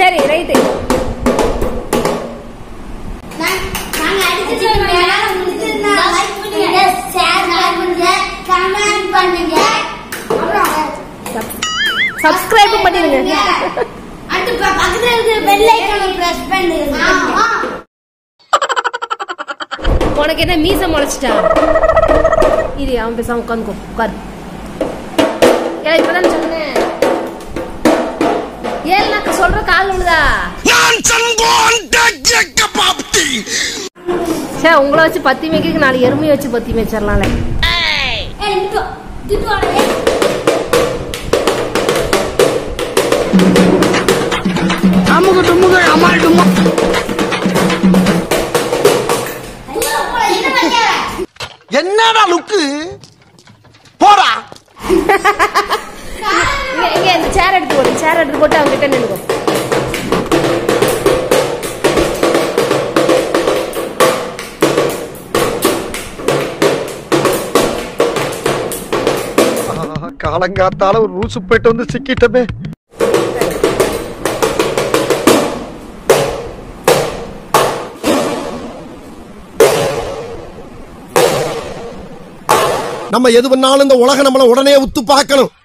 சரி right. Subscribe பண்ணிருங்க. உனக்கு என்ன மீச முளைச்சிட்டா? இது அவன் பேசாம உட்காந்துக்கோ, உட்காரு. இப்பதான் சொன்னேன். ஏன் சொல்ற கால் விழுதா? சே, உங்களை வச்சு பத்தி மேய்க்கு 4 எருமையை வச்சு பத்தி மேய்ச்சிடலாம்ல. என்னடா லுக்கு போடா. இங்க இந்த சேர் எடுத்து போடு, சேர் எடுத்து போட்டு அவங்க கிட்ட நின்னுக்கோ. காலங்காத்தால ஒரு ரூசு போயிட்டு வந்து சிக்கிட்டமே. நம்ம எது பண்ணாலும் இந்த உலக நம்மள உடனே உத்து பார்க்கணும்.